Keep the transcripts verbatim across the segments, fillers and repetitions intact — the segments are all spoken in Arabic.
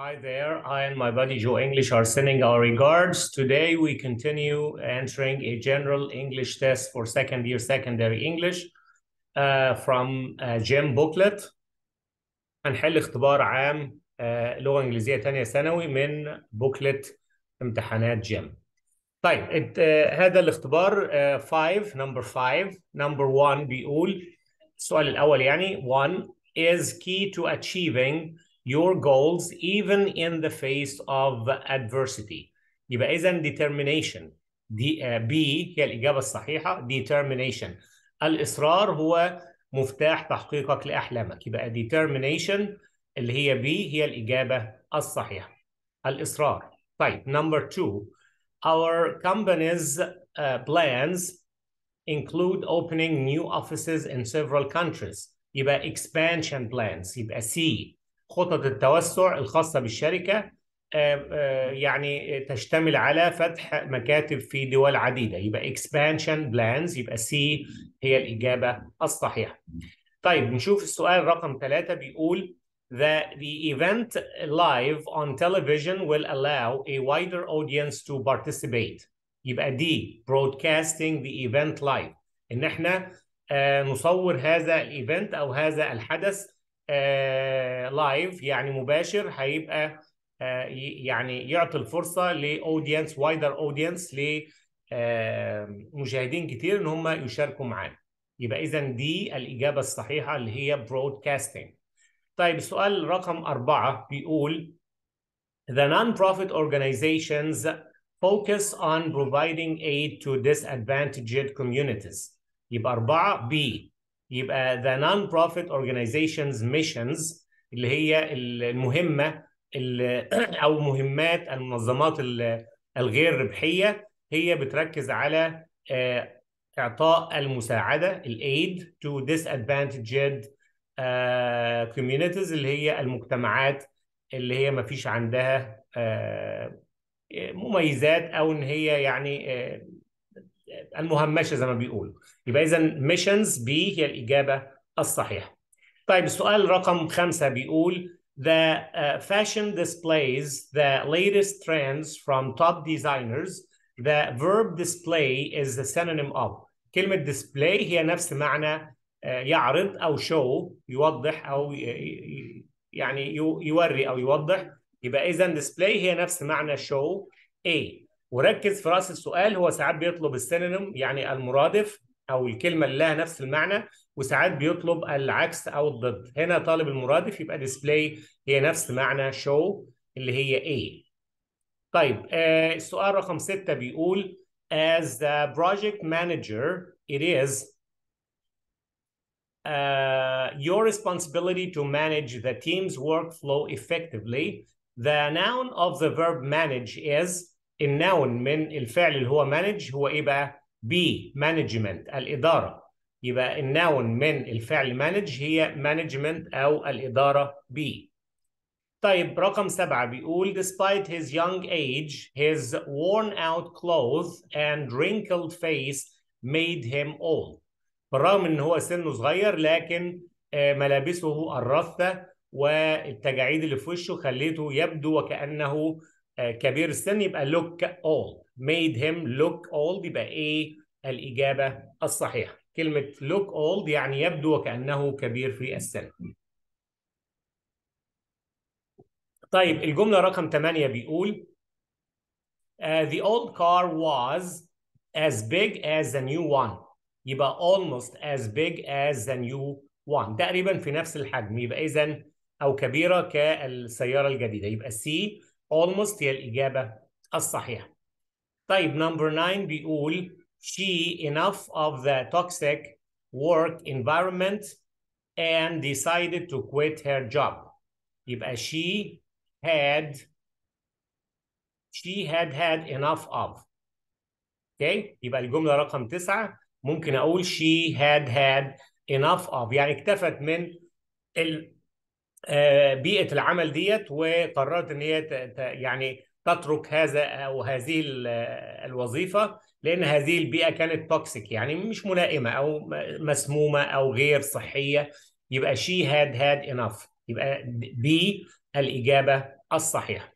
Hi there, I and my buddy Joe English are sending our regards. Today we continue answering a general English test for second year secondary English uh, from uh, جيم booklet. هنحل اختبار عام uh, لغة إنجليزية تانية ثانوي من بوكلت امتحانات جيم. طيب it, uh, هذا الاختبار five uh, number five number one بيقول السؤال الأول يعني one is key to achieving your goals even in the face of adversity. يبقى إذن determination دي uh, B هي الإجابة الصحيحة. determination الإصرار هو مفتاح تحقيقك لأحلامك. يبقى determination اللي هي B هي الإجابة الصحيحة. الإصرار. طيب number two, our company's uh, plans include opening new offices in several countries. يبقى expansion plans. يبقى C خطط التوسع الخاصة بالشركة يعني تشتمل على فتح مكاتب في دول عديدة. يبقى expansion plans. يبقى C هي الإجابة الصحيحة. طيب نشوف السؤال رقم ثلاثة بيقول that the event live on television will allow a wider audience to participate. يبقى D broadcasting the event live. إن إحنا آه نصور هذا الإيفنت أو هذا الحدث آه لايف يعني مباشر. هيبقى آه يعني يعطي الفرصة لأودينس وايدر أودينس لمشاهدين كتير إن هم يشاركوا معانا. يبقى إذا دي الإجابة الصحيحة اللي هي broadcasting. طيب السؤال رقم أربعة بيقول the non-profit organizations focus on providing aid to disadvantaged communities. يبقى أربعة B. يبقى the non-profit organizations missions اللي هي المهمة أو مهمات المنظمات الغير ربحية هي بتركز على إعطاء المساعدة الaid to disadvantaged Uh, communities اللي هي المجتمعات اللي هي ما فيش عندها uh, مميزات أو إن هي يعني uh, المهمشة زي ما بيقولوا. يبقى إذا missions B هي الإجابة الصحيحة. طيب السؤال رقم خمسة بيقول the uh, fashion displays the latest trends from top designers. The verb display is the synonym of. كلمة display هي نفس معنى يعرض أو show يوضح أو يعني يوري أو يوضح. يبقى إذن display هي نفس معنى show A. وركز في رأس السؤال هو ساعات بيطلب السينونيم يعني المرادف أو الكلمة اللي لها نفس المعنى وساعات بيطلب العكس أو الضد. هنا طالب المرادف يبقى display هي نفس معنى show اللي هي A. طيب آه السؤال رقم ستة بيقول as the project manager it is Uh, your responsibility to manage the team's workflow effectively. The noun of the verb manage is النون من الفعل اللي هو manage هو ايه بقى؟ B management الإدارة. يبقى النون من الفعل manage هي management أو الإدارة B. طيب رقم سبعة بيقول despite his young age his worn out clothes and wrinkled face made him old. بالرغم ان هو سنه صغير لكن ملابسه الرثة والتجاعيد اللي في وشه خليته يبدو وكأنه كبير السن. يبقى look old made him look old. يبقى ايه الإجابة الصحيحة؟ كلمة look old يعني يبدو وكأنه كبير في السن. طيب الجملة رقم ثمانية بيقول uh, the old car was as big as the new one. يبقى almost as big as the new one. تقريبا في نفس الحجم. يبقى إذن أو كبيرة كالسيارة الجديدة. يبقى C almost هي الإجابة الصحيحة. طيب number nine بيقول she enough of the toxic work environment and decided to quit her job. يبقى she had she had had enough of. okay. يبقى الجملة رقم تسعة ممكن أقول she had had enough of يعني اكتفت من بيئة العمل ديت وقررت إن هي يعني تترك هذا أو هذه الوظيفة لأن هذه البيئة كانت توكسيك يعني مش ملائمة أو مسمومة أو غير صحية. يبقى she had had enough. يبقى B الإجابة الصحيحة.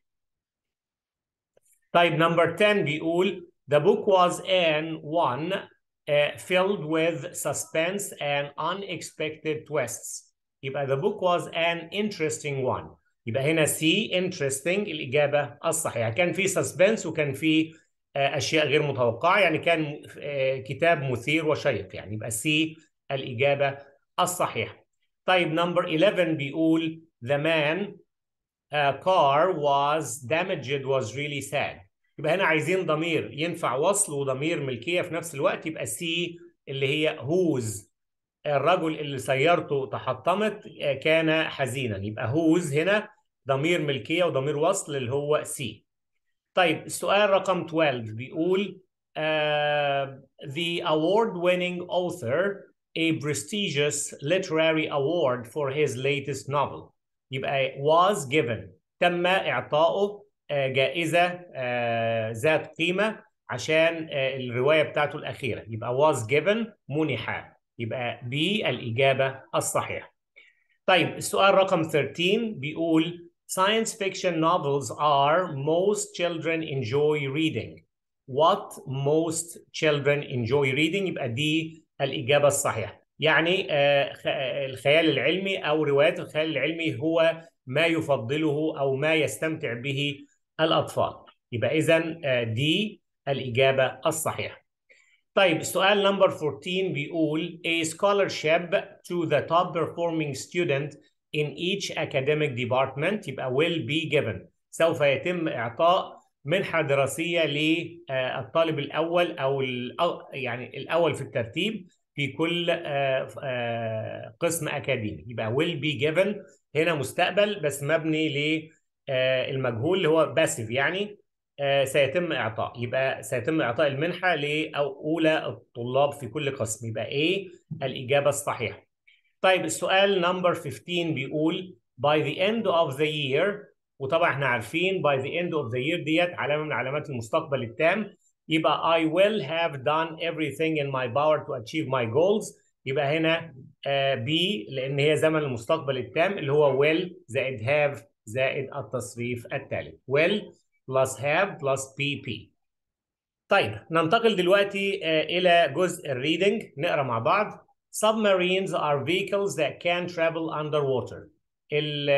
طيب نمبر عشرة بيقول the book was an one uh, filled with suspense and unexpected twists. يبقى the book was an interesting one. يبقى هنا C interesting الإجابة الصحيحة. كان في suspense وكان في uh, أشياء غير متوقعة، يعني كان uh, كتاب مثير وشيق، يعني يبقى C الإجابة الصحيحة. طيب نمبر eleven بيقول the man uh, car was damaged was really sad. يبقى هنا عايزين ضمير ينفع وصل وضمير ملكية في نفس الوقت، يبقى سي اللي هي whose. الرجل اللي سيارته تحطمت كان حزينا، يبقى whose هنا ضمير ملكية وضمير وصل اللي هو سي. طيب السؤال رقم اثناشر بيقول uh, the award-winning author a prestigious literary award for his latest novel. يبقى was given تم إعطائه جائزة ذات قيمة عشان الرواية بتاعته الأخيرة، يبقى was given منح، يبقى B الإجابة الصحيحة. طيب السؤال رقم ثلاثة عشر بيقول science fiction novels are most children enjoy reading. What most children enjoy reading؟ يبقى دي الإجابة الصحيحة. يعني الخيال العلمي أو روايات الخيال العلمي هو ما يفضله أو ما يستمتع به الأطفال، يبقى إذن دي الإجابة الصحيحة. طيب السؤال نمبر أربعتاشر بيقول a scholarship to the top performing student in each academic department يبقى will be given. سوف يتم إعطاء منحة دراسية للطالب الأول أو يعني الأول في الترتيب في كل قسم أكاديمي، يبقى will be given هنا مستقبل بس مبني للمجهول اللي هو passive، يعني سيتم إعطاء، يبقى سيتم إعطاء المنحة لأولى الطلاب في كل قسم، يبقى A الإجابة الصحيحة. طيب السؤال نمبر خمستاشر بيقول by the end of the year، وطبعا احنا عارفين by the end of the year ديت علامة من علامات المستقبل التام، يبقى I will have done everything in my power to achieve my goals. يبقى هنا uh, B لأن هي زمن المستقبل التام اللي هو will زائد have زائد التصريف التالي، will plus have plus P P. طيب ننتقل دلوقتي uh, إلى جزء الريدنج، نقرأ مع بعض. Submarines are vehicles that can travel underwater. ال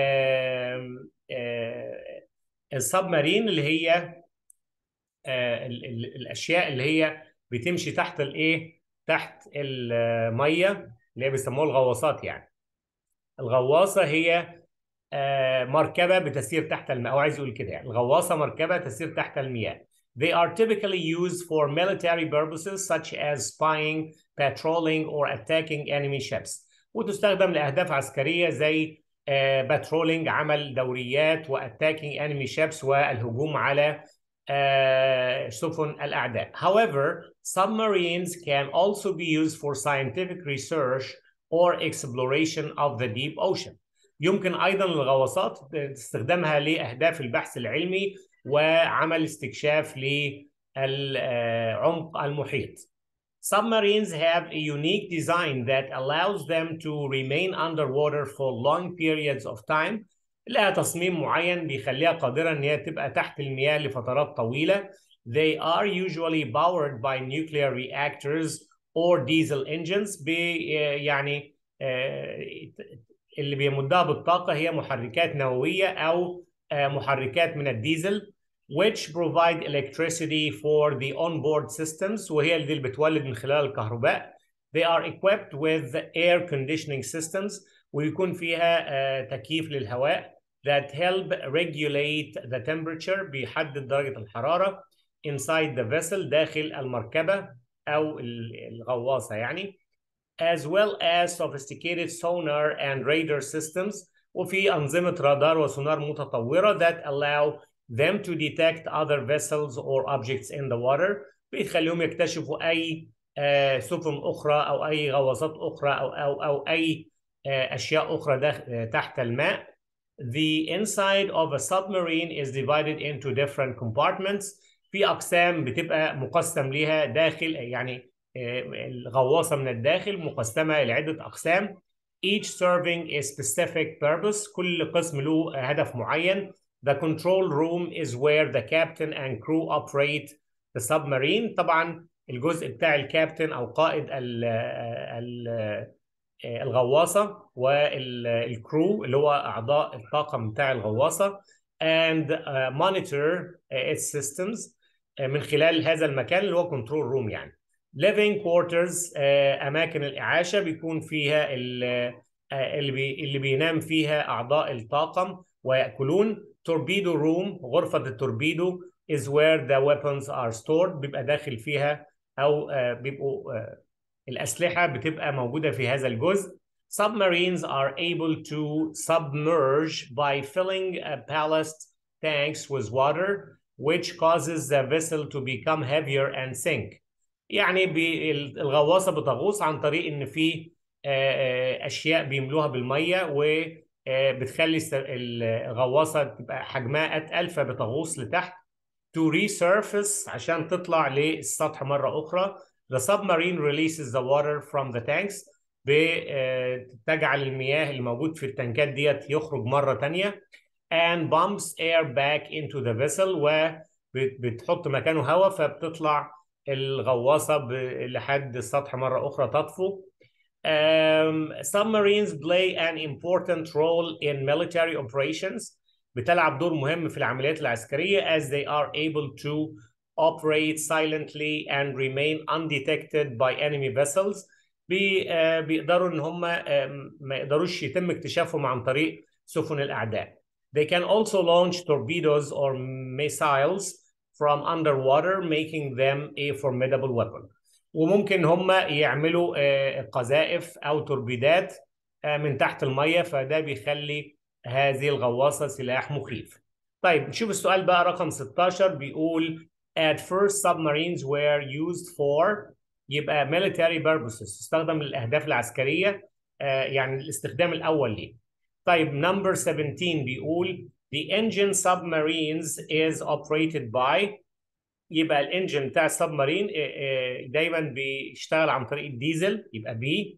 السبمارين اللي هي ال ال الاشياء اللي هي بتمشي تحت الايه؟ تحت الميه، اللي هي بيسموها الغواصات. يعني الغواصه هي مركبه بتسير تحت الماء، او عايز يقول كده يعني الغواصه مركبه تسير تحت المياه. They are typically used for military purposes such as spying, patrolling, or attacking enemy ships. وتستخدم لأهداف عسكرية زي uh, patrolling عمل دوريات و attacking enemy ships والهجوم على uh, سفن الأعداء. However, submarines can also be used for scientific research or exploration of the deep ocean. يمكن أيضا الغواصات استخدامها لأهداف البحث العلمي وعمل استكشاف للعمق المحيط. Submarines have a unique design that allows them to remain underwater for long periods of time. لها تصميم معين بيخليها قادرة إن هي تبقى تحت المياه لفترات طويلة. They are usually powered by nuclear reactors or diesel engines. يعني اللي بيمدها بالطاقة هي محركات نووية أو محركات من الديزل which provide electricity for the onboard systems، وهي اللي بتولد من خلال الكهرباء. They are equipped with air conditioning systems، ويكون فيها تكييف للهواء that help regulate the temperature، بيحدد درجة الحرارة inside the vessel داخل المركبة أو الغواصة يعني. as well as sophisticated sonar and radar systems، وفي أنظمة رادار وسونار متطورة that allow them to detect other vessels or objects in the water، بيخليهم يكتشفوا أي uh, سفن أخرى أو أي غواصات أخرى أو أو أو أي uh, أشياء أخرى تحت الماء. The inside of a submarine is divided into different compartments. في أقسام بتبقى مقسم ليها داخل، يعني الغواصة من الداخل مقسمة لعدة أقسام. each serving a specific purpose. كل قسم له هدف معين. The control room is where the captain and crew operate the submarine. طبعا الجزء بتاع الكابتن أو قائد ال ال الغواصة والكرو اللي هو أعضاء الطاقم بتاع الغواصة and uh, monitor uh, its systems uh, من خلال هذا المكان اللي هو control room يعني. living quarters uh, أماكن الإعاشة بيكون فيها اللي, uh, اللي, بي, اللي بينام فيها أعضاء الطاقم ويأكلون. torpedo room غرفة التوربيدو is where the weapons are stored بيبقى داخل فيها أو uh, بيبقوا uh, الأسلحة بتبقى موجودة في هذا الجزء. Submarines are able to submerge by filling a ballast tanks with water which causes the vessel to become heavier and sink. يعني الغواصة بتغوص عن طريق إن في أشياء بيملوها بالمية وبتخلي الغواصة تبقى حجمها أتقل فبتغوص لتحت. To resurface عشان تطلع للسطح مرة أخرى. The submarine releases the water from the tanks بتجعل المياه اللي موجود في التنكات ديت يخرج مرة تانية and pumps air back into the vessel وبتحط مكانه هواء فبتطلع الغواصة لحد السطح مرة أخرى تطفو. Um, submarines play an important role in military operations بتلعب دور مهم في العمليات العسكرية as they are able to operate silently and remain undetected by enemy vessels. بي, uh, بيقدروا ان هم uh, ما يقدروش يتم اكتشافهم عن طريق سفن الاعداء. They can also launch torpedoes or missiles from underwater making them a formidable weapon. وممكن هم يعملوا uh, قذائف او توربيدات uh, من تحت المية فده بيخلي هذه الغواصة سلاح مخيف. طيب نشوف السؤال بقى رقم ستاشر بيقول At first submarines were used for يبقى military purposes استخدم للأهداف العسكرية آه يعني الاستخدام الأول ليه. طيب number seventeen بيقول The engine submarines is operated by يبقى الانجن بتاع السبمارين آه دايما بيشتغل عن طريق الديزل يبقى B.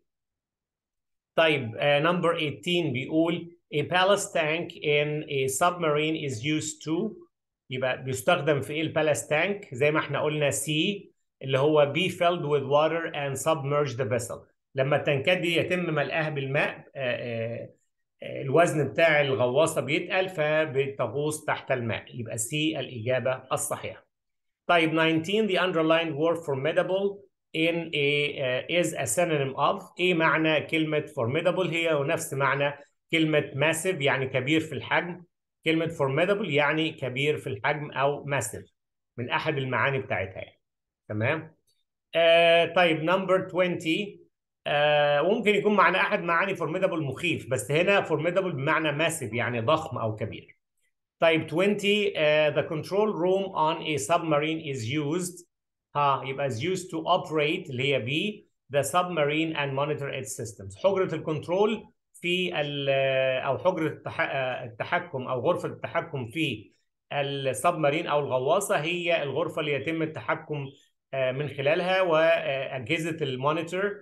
طيب uh, number eighteen بيقول a ballast tank in a submarine is used to يبقى بيستخدم في ايه البالاست تانك زي ما احنا قلنا C اللي هو be filled with water and submerge the vessel. لما التنكات دي يتم ملئها بالماء uh, uh, الوزن بتاع الغواصة بيتقل فبتغوص تحت الماء يبقى C الإجابة الصحيحة. طيب nineteen the underlined word formidable in a uh, is a synonym of ايه معنى كلمة formidable هي ونفس معنى كلمة massive يعني كبير في الحجم. كلمة formidable يعني كبير في الحجم أو massive من أحد المعاني بتاعتها يعني. تمام. آه طيب number twenty آه ممكن يكون معنى أحد معاني formidable مخيف بس هنا formidable بمعنى massive يعني ضخم أو كبير. طيب twenty uh, the control room on a submarine is used ها يبقى is used to operate اللي هي B the submarine and monitor its systems. حجرة الكنترول في أو حجرة التحكم أو غرفة التحكم في السبمارين أو الغواصة هي الغرفة اللي يتم التحكم من خلالها وأجهزة المونيتور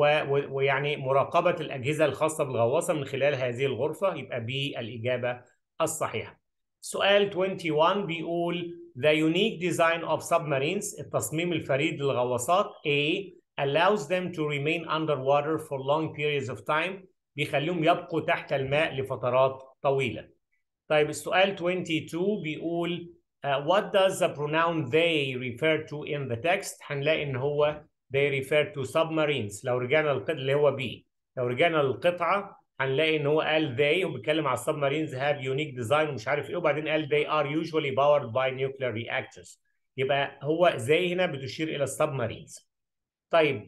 ويعني مراقبة الأجهزة الخاصة بالغواصة من خلال هذه الغرفة يبقى B الإجابة الصحيحة. سؤال واحد وعشرين بيقول The unique design of submarines التصميم الفريد للغواصات A allows them to remain underwater for long periods of time بيخليهم يبقوا تحت الماء لفترات طويلة. طيب السؤال اتنين وعشرين بيقول uh, What does the pronoun they refer to in the text؟ هنلاقي إن هو they refer to submarines. لو رجعنا للقطعة اللي هو B لو رجعنا للقطعة هنلاقي ان هو قال they وبيتكلم على submarines have unique design ومش عارف ايه وبعدين قال they are usually powered by nuclear reactors. يبقى هو زي هنا بتشير الى السبمارينز. طيب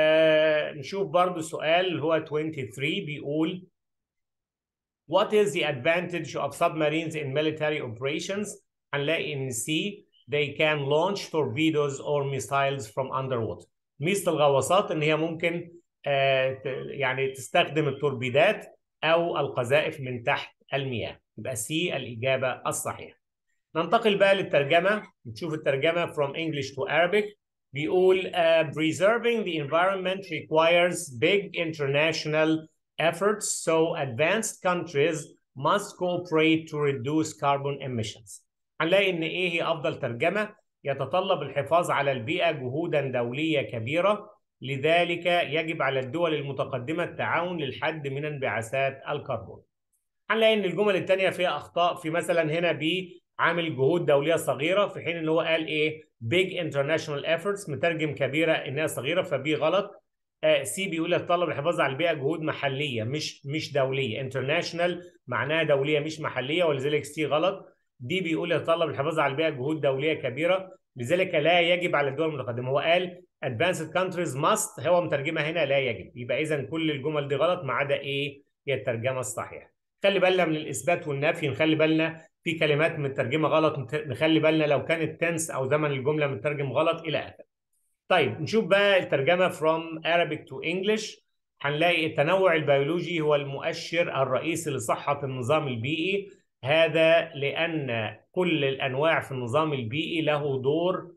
آه نشوف برضو سؤال اللي هو ثلاثة وعشرين بيقول What is the advantage of submarines in military operations؟ هنلاقي ان C they can launch torpedoes or missiles from underwater. ميزة الغواصات ان هي ممكن آه يعني تستخدم التوربيدات او القذائف من تحت المياه. يبقى C الإجابة الصحيحة. ننتقل بقى للترجمة نشوف الترجمة from English to Arabic. بيقول uh, preserving the environment requires big international efforts, so advanced countries must cooperate to reduce carbon emissions. هنلاقي إن إيه هي أفضل ترجمة؟ يتطلب الحفاظ على البيئة جهودا دولية كبيرة، لذلك يجب على الدول المتقدمة التعاون للحد من انبعاثات الكربون. هنلاقي ان الجمل الثانيه فيها اخطاء، في مثلا هنا بي عامل جهود دوليه صغيره، في حين ان هو قال ايه big international efforts، مترجم كبيره انها صغيره، فبي غلط. آه سي بيقول يتطلب الحفاظ على البيئه جهود محليه مش مش دوليه، international معناها دوليه مش محليه، ولذلك سي غلط. دي بيقول يتطلب الحفاظ على البيئه جهود دوليه كبيره، لذلك لا يجب على الدول المتقدمه. هو قال advanced countries must، هو مترجمها هنا لا يجب، يبقى اذا كل الجمل دي غلط ما عدا ايه هي الترجمه الصحيحه. خلي بالنا من الاثبات والنفي، نخلي بالنا في كلمات مترجمه غلط، نخلي بالنا لو كانت تنس او زمن الجمله مترجم غلط الى اخره. طيب نشوف بقى الترجمه from Arabic to English. هنلاقي التنوع البيولوجي هو المؤشر الرئيسي لصحه النظام البيئي، هذا لان كل الانواع في النظام البيئي له دور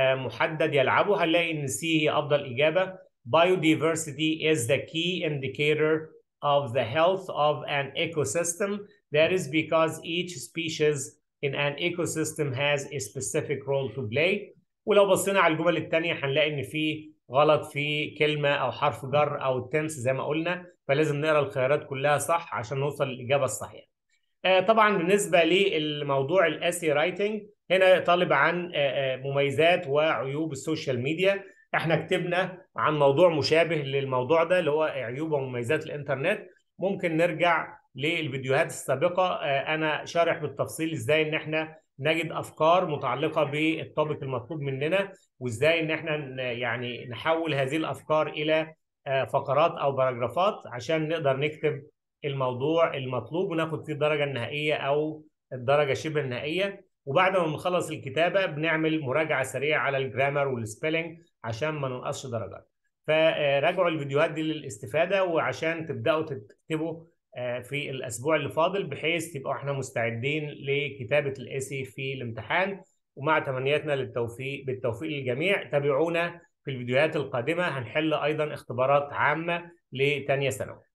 محدد يلعبه. هنلاقي ان سي هي افضل اجابه. Biodiversity is the key indicator of the health of an ecosystem. That is because each species in an ecosystem has a specific role to play. ولو بصينا على الجمل الثانيه هنلاقي ان في غلط في كلمه او حرف جر او التنس زي ما قلنا، فلازم نقرا الخيارات كلها صح عشان نوصل للاجابه الصحيحه. آه طبعا بالنسبه للموضوع الاسي رايتنج، هنا طالب عن آه مميزات وعيوب السوشيال ميديا. احنا كتبنا عن موضوع مشابه للموضوع ده اللي هو عيوب ومميزات الانترنت، ممكن نرجع للفيديوهات السابقه. آه انا شارح بالتفصيل ازاي ان احنا نجد افكار متعلقه بالتوبيك المطلوب مننا، وازاي ان احنا يعني نحول هذه الافكار الى آه فقرات او باراجرافات عشان نقدر نكتب الموضوع المطلوب وناخد فيه الدرجه النهائيه او الدرجه شبه النهائيه. وبعد ما نخلص الكتابه بنعمل مراجعه سريعه على الجرامر والسبيلنج عشان ما ننقصش درجات. فراجعوا الفيديوهات دي للاستفاده، وعشان تبداوا تكتبوا في الاسبوع اللي فاضل بحيث تبقوا احنا مستعدين لكتابه الاسي في الامتحان. ومع تمنياتنا للتوفيق بالتوفيق للجميع. تابعونا في الفيديوهات القادمه، هنحل ايضا اختبارات عامه لثانيه ثانوي.